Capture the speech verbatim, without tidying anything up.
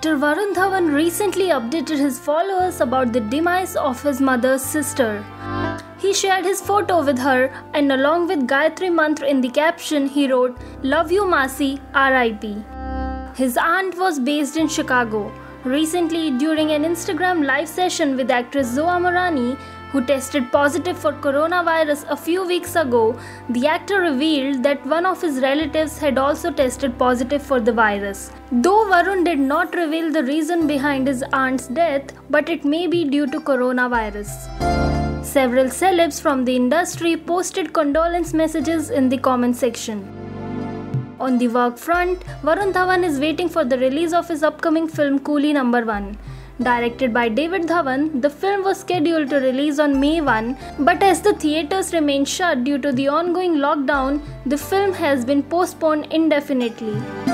Actor Varun Dhawan recently updated his followers about the demise of his mother's sister. He shared his photo with her and along with Gayatri Mantra in the caption he wrote, "Love you Masi, R I P" His aunt was based in Chicago. Recently, during an Instagram live session with actress Zoa Morani, who tested positive for coronavirus a few weeks ago, the actor revealed that one of his relatives had also tested positive for the virus. Though Varun did not reveal the reason behind his aunt's death, but it may be due to coronavirus. Several celebs from the industry posted condolence messages in the comment section. On the work front, Varun Dhawan is waiting for the release of his upcoming film Coolie number one. Directed by David Dhawan, the film was scheduled to release on May first, but as the theatres remain shut due to the ongoing lockdown, the film has been postponed indefinitely.